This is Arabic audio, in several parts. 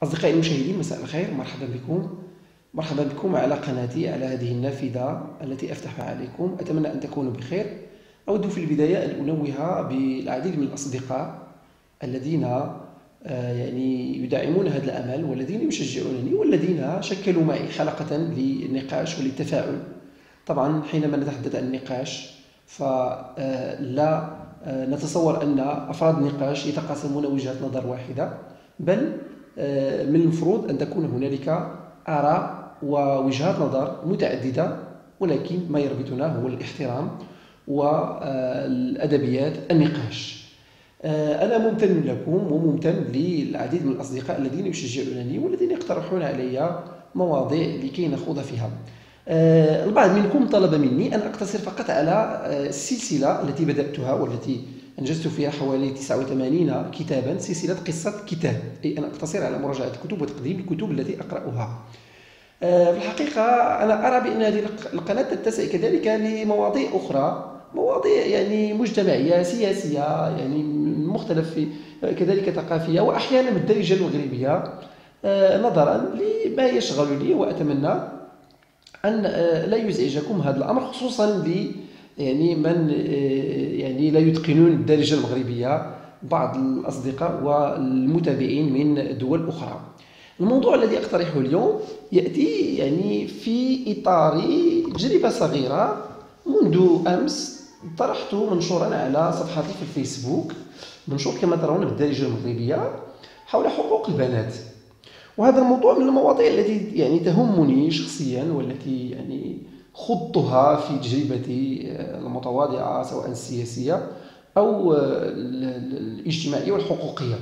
أصدقائي المشاهدين، مساء الخير. مرحبا بكم على قناتي، على هذه النافذة التي أفتحها عليكم. أتمنى أن تكونوا بخير. أود في البداية أن أنوه بالعديد من الأصدقاء الذين يعني يدعمون هذا العمل، والذين يشجعونني، والذين شكلوا معي حلقة للنقاش وللتفاعل. طبعا حينما نتحدث عن النقاش فلا نتصور أن أفراد النقاش يتقاسمون وجهة نظر واحدة، بل من المفروض أن تكون هنالك آراء ووجهات نظر متعددة، ولكن ما يربطنا هو الاحترام والأدبيات النقاش. أنا ممتن لكم وممتن للعديد من الأصدقاء الذين يشجعونني والذين يقترحون علي مواضيع لكي نخوض فيها. البعض منكم طلب مني أن أقتصر فقط على السلسلة التي بدأتها والتي أنجزت فيها حوالي 89 كتابا، سلسلة قصة كتاب، أي أن أقتصر على مراجعة الكتب وتقديم الكتب التي أقرأها. في الحقيقة أنا أرى بأن هذه القناة تتسع كذلك لمواضيع أخرى، مواضيع يعني مجتمعية سياسية، يعني مختلف كذلك ثقافية، وأحيانا بالدارجة المغربية، نظرا لما يشغلني. وأتمنى أن لا يزعجكم هذا الأمر، خصوصا يعني من يعني لا يتقنون الدارجة المغربية، بعض الأصدقاء والمتابعين من دول أخرى. الموضوع الذي أقترحه اليوم يأتي يعني في إطار تجربة صغيرة. منذ أمس طرحت منشورا على صفحتي في الفيسبوك، منشور كما ترون بالدارجة المغربية، حول حقوق البنات. وهذا الموضوع من المواضيع التي يعني تهمني شخصيا، والتي يعني خضتها في تجربتي المتواضعة، سواء السياسية أو الاجتماعية والحقوقية.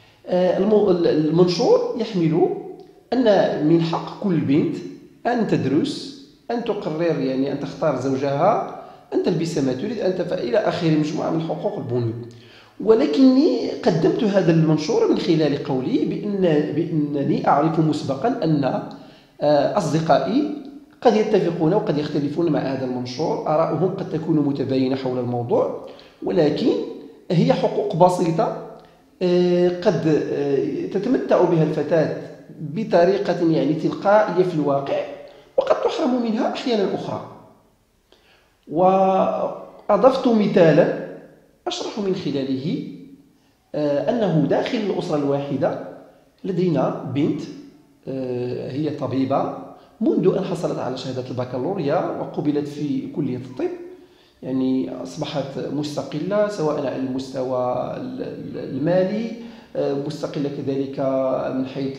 المنشور يحمل أن من حق كل بنت أن تدرس، أن تقرر يعني أن تختار زوجها، أن تلبس ما تريد، أن إلى آخر مجموعة من حقوق البنوك. ولكني قدمت هذا المنشور من خلال قولي بأنني أعرف مسبقا أن أصدقائي قد يتفقون وقد يختلفون مع هذا المنشور، آراؤهم قد تكون متباينة حول الموضوع، ولكن هي حقوق بسيطة قد تتمتع بها الفتاة بطريقة يعني تلقائية في الواقع، وقد تحرم منها أحيانا أخرى. وأضفت مثالا أشرح من خلاله أنه داخل الأسرة الواحدة لدينا بنت هي طبيبة، منذ أن حصلت على شهادة البكالوريا وقبلت في كلية الطب، يعني أصبحت مستقلة سواء على المستوى المالي، مستقلة كذلك من حيث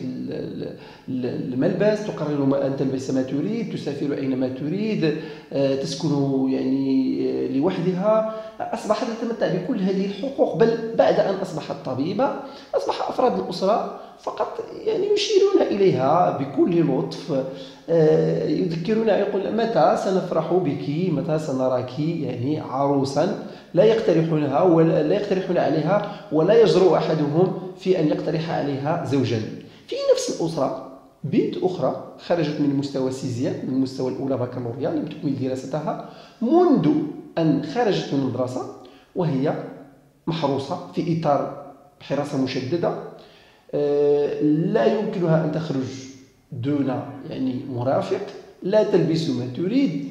الملبس، تقرر أن تلبس ما تريد، تسافر أينما تريد، تسكن يعني لوحدها. أصبحت تتمتع بكل هذه الحقوق، بل بعد أن أصبحت طبيبة أصبح أفراد الأسرة فقط يعني يشيرون إليها بكل لطف، يذكرون، يقول متى سنفرح بك، متى سنراك يعني عروسا. لا يقترحونها ولا لا يقترحون عليها، ولا يجرؤ أحدهم في أن يقترح عليها زوجا. في نفس الأسرة بنت أخرى خرجت من مستوى سيزيام، من المستوى الأولى بكالوريا، لم تكمل دراستها منذ أن خرجت من المدرسة، وهي محروسة في إطار حراسة مشددة. لا يمكنها أن تخرج دون يعني مرافق، لا تلبس ما تريد،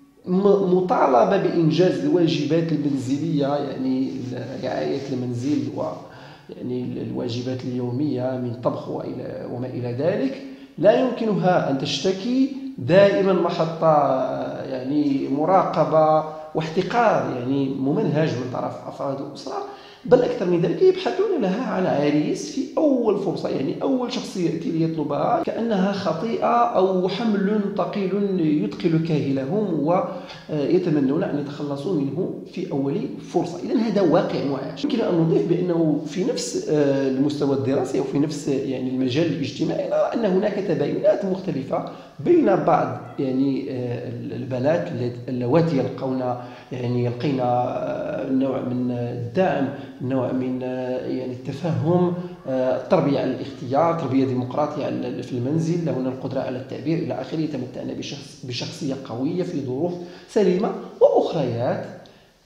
مطالبة بإنجاز الواجبات المنزلية، يعني رعاية المنزل ويعني الواجبات اليومية من طبخ وما إلى ذلك. لا يمكنها أن تشتكي، دائما محطة يعني مراقبة واحتقار يعني ممنهج من طرف أفراد الأسرة. بل أكثر من ذلك، يبحثون لها عن عريس في أول فرصة، يعني أول شخص يأتي ليطلبها كأنها خطيئة أو حمل ثقيل يثقل كاهلهم، ويتمنون أن يتخلصوا منه في أول فرصة. إذن هذا واقع معاش. يمكن أن نضيف بأنه في نفس المستوى الدراسي وفي نفس يعني المجال الاجتماعي نرى أن هناك تباينات مختلفة بين بعض يعني البنات اللواتي يلقين نوع من الدعم، نوع من يعني التفهم، التربية على الاختيار، تربية ديمقراطية في المنزل، لهن القدرة على التعبير إلى آخره، يتمتعن بشخصية قوية في ظروف سليمة. وأخريات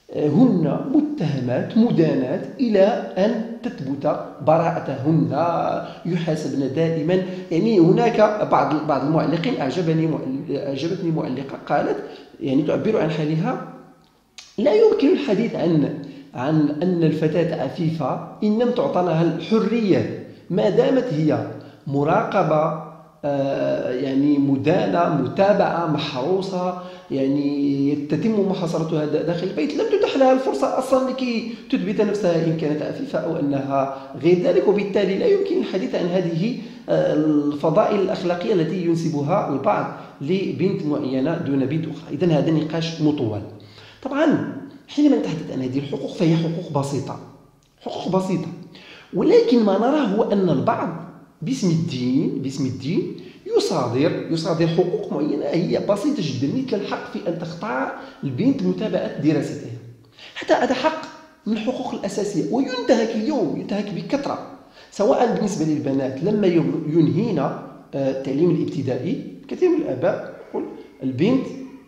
هن متهمات مدانات إلى أن تثبت براءتهن، يحاسبن دائما. يعني هناك بعض المعلقين أعجبتني معلقة قالت، يعني تعبر عن حالها: لا يمكن الحديث عن أن الفتاة عفيفة إن لم تعطى لها الحرية، ما دامت هي مراقبة، يعني مدانة، متابعة، محروسة، يعني تتم محاصرتها داخل البيت، لم تتح لها الفرصة أصلا لكي تثبت نفسها إن كانت عفيفة أو أنها غير ذلك. وبالتالي لا يمكن الحديث عن هذه الفضائل الأخلاقية التي ينسبها البعض لبنت معينة دون بنت أخرى. إذن هذا نقاش مطول. طبعا حينما نتحدث عن هذه الحقوق فهي حقوق بسيطة، حقوق بسيطة، ولكن ما نراه هو أن البعض باسم الدين يصادر حقوق معينة هي بسيطة جدا، مثل الحق في أن تختار البنت متابعة دراستها. حتى هذا حق من الحقوق الأساسية وينتهك اليوم، ينتهك بكثرة، سواء بالنسبة للبنات لما ينهين التعليم الابتدائي. كثير من الآباء يقول البنت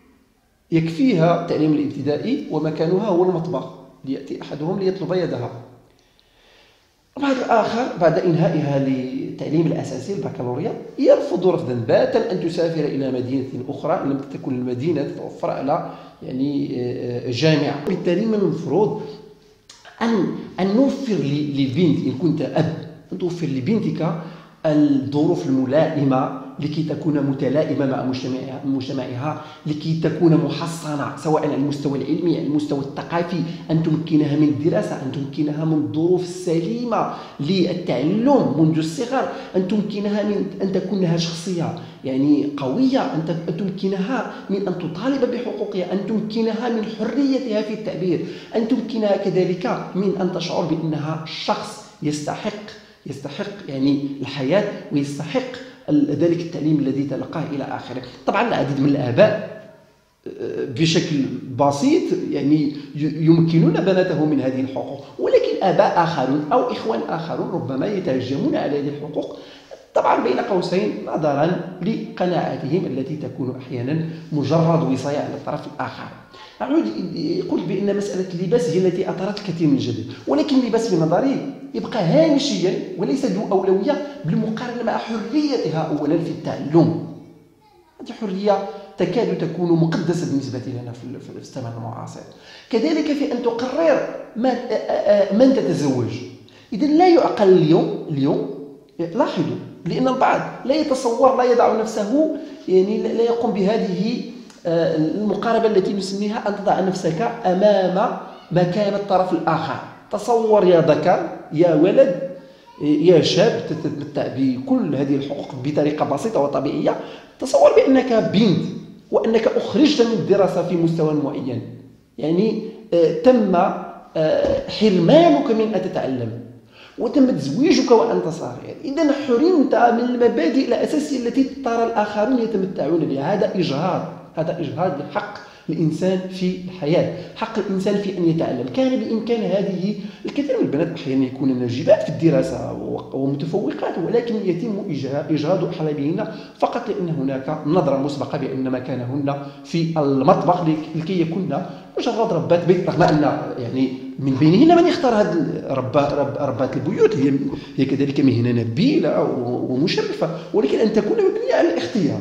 يكفيها التعليم الابتدائي ومكانها هو المطبخ، ليأتي أحدهم ليطلب يدها. البعض الآخر بعد إنهائها للتعليم الأساسي البكالوريا يرفض رفضا باتا أن تسافر إلى مدينة أخرى إن لم تكن المدينة تتوفر على يعني جامعة. بالتالي من المفروض أن نوفر للبنت، إن كنت أب، أن توفر لبنتك الظروف الملائمة لكي تكون متلائمة مع مجتمعها، لكي تكون محصنة سواء على المستوى العلمي، على المستوى الثقافي، أن تمكنها من الدراسة، أن تمكنها من الظروف السليمة للتعلم منذ الصغر، أن تمكنها من أن تكون لها شخصية يعني قوية، أن تمكنها من أن تطالب بحقوقها، أن تمكنها من حريتها في التعبير، أن تمكنها كذلك من أن تشعر بأنها شخص يستحق يعني الحياة، ويستحق ذلك التعليم الذي تلقاه إلى آخره. طبعا العديد من الآباء بشكل بسيط يعني يمكنون بناته من هذه الحقوق، ولكن آباء آخرون أو إخوان آخرون ربما يتهجمون على هذه الحقوق، طبعا بين قوسين نظرا لقناعاتهم التي تكون أحيانا مجرد وصاية على الطرف الآخر. أعود قلت بأن مسألة اللباس هي التي أثارت الكثير من الجدل، ولكن اللباس في نظري يبقى هامشيا وليس ذو أولوية بالمقارنة مع حريتها أولا في التعلم. هذه حرية تكاد تكون مقدسة بالنسبة لنا في الزمن المعاصر. كذلك في أن تقرر من تتزوج. إذن لا يعقل اليوم لاحظوا، لأن البعض لا يتصور، لا يضع نفسه يعني لا يقوم بهذه المقاربة التي نسميها أن تضع نفسك أمام مكان الطرف الآخر. تصور يا ذكر، يا ولد، يا شاب تتمتع بكل هذه الحقوق بطريقة بسيطة وطبيعية. تصور بأنك بنت وأنك أخرجت من الدراسة في مستوى معين، يعني تم حرمانك من أن تتعلم وتم تزويجك وأنت صغير. إذن حرمت من المبادئ الأساسية التي ترى الآخرون يتمتعون بها. هذا إجهاض لحق الإنسان في الحياة، حق الإنسان في أن يتعلم. كان بإمكان هذه الكثير من البنات أحيانا يكون ناجبات في الدراسة ومتفوقات، ولكن يتم إجهاض أحلامهن فقط لأن هناك نظرة مسبقة بأن مكانهن في المطبخ لكي يكون مجرد ربات بيت، رغم أن يعني من بينهن من يختار هذه ربات البيوت، هي كذلك مهنة نبيلة ومشرفة، ولكن أن تكون مبنية على الاختيار.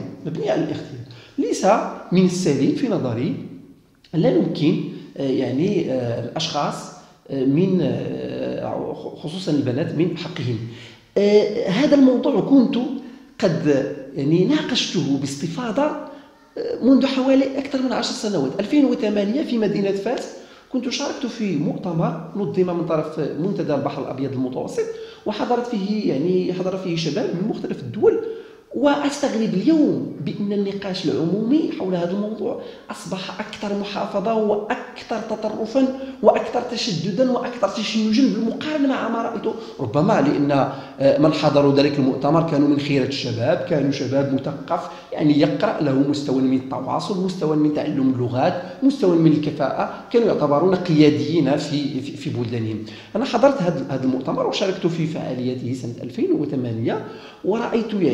ليس من السليم في نظري لا يمكن يعني الأشخاص من خصوصا البنات من حقهم. هذا الموضوع كنت قد يعني ناقشته باستفاضة منذ حوالي أكثر من 10 سنوات. 2008 في مدينة فاس كنت شاركت في مؤتمر نظم من طرف منتدى البحر الأبيض المتوسط، وحضر فيه شباب من مختلف الدول. وأستغرب اليوم بأن النقاش العمومي حول هذا الموضوع أصبح أكثر محافظة وأكثر تطرفا وأكثر تشددا وأكثر تشنجا بالمقارنة مع ما رأيته، ربما لأن من حضروا ذلك المؤتمر كانوا من خيرة الشباب، كانوا شباب مثقف يعني يقرأ، له مستوى من التواصل، مستوى من تعلم اللغات، مستوى من الكفاءة، كانوا يعتبرون قياديين في بلدانهم. أنا حضرت هذا المؤتمر وشاركت في فعالياته سنة 2008، ورأيت يعني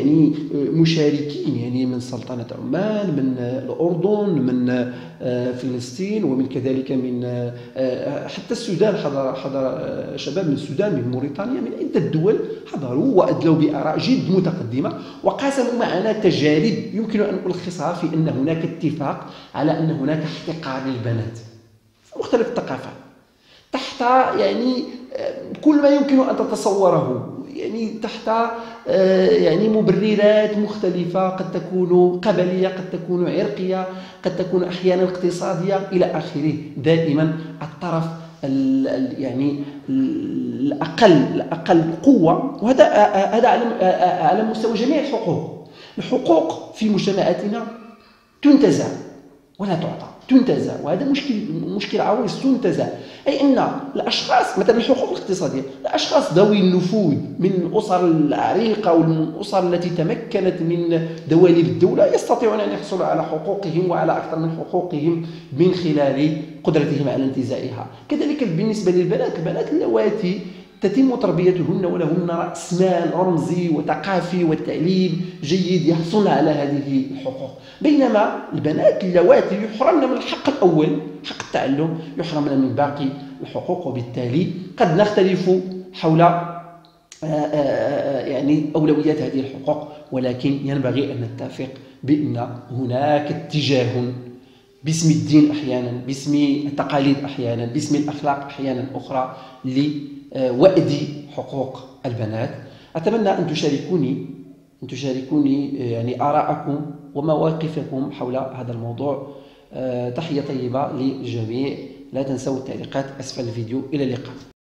مشاركين، يعني من سلطنة عمان، من الأردن، من فلسطين، ومن كذلك من حتى السودان. حضر شباب من السودان، من موريتانيا، من عدة دول حضروا وأدلوا بآراء جد متقدمة، وقاسموا معنا تجارب يمكن أن ألخصها في أن هناك اتفاق على أن هناك احتقار للبنات مختلف الثقافات تحت يعني كل ما يمكن أن تتصوره، يعني تحت يعني مبررات مختلفة، قد تكون قبلية، قد تكون عرقية، قد تكون أحيانا اقتصادية إلى آخره. دائما الطرف يعني الأقل قوة، وهذا على مستوى جميع الحقوق في مجتمعاتنا تنتزع ولا تعطى، تنتزع، وهذا مشكل عويص. تنتزع أي أن الأشخاص مثلا الحقوق الاقتصادية، الأشخاص ذوي النفوذ من الأسر العريقة ومن الأسر التي تمكنت من دواليب الدولة يستطيعون أن يحصلوا على حقوقهم وعلى أكثر من حقوقهم من خلال قدرتهم على انتزاعها. كذلك بالنسبة للبنات، البنات اللواتي تتم تربيتهن ولهن رأس مال رمزي وثقافي وتعليم جيد يحصلن على هذه الحقوق، بينما البنات اللواتي يحرمن من الحق الأول، حق التعلم، يحرمن من باقي الحقوق. وبالتالي قد نختلف حول يعني أولويات هذه الحقوق، ولكن ينبغي أن نتفق بأن هناك اتجاه باسم الدين أحيانا، باسم التقاليد أحيانا، باسم الأخلاق أحيانا أخرى لوأد حقوق البنات. أتمنى أن تشاركوني يعني آراءكم ومواقفكم حول هذا الموضوع. تحية طيبة للجميع، لا تنسوا التعليقات أسفل الفيديو. إلى اللقاء.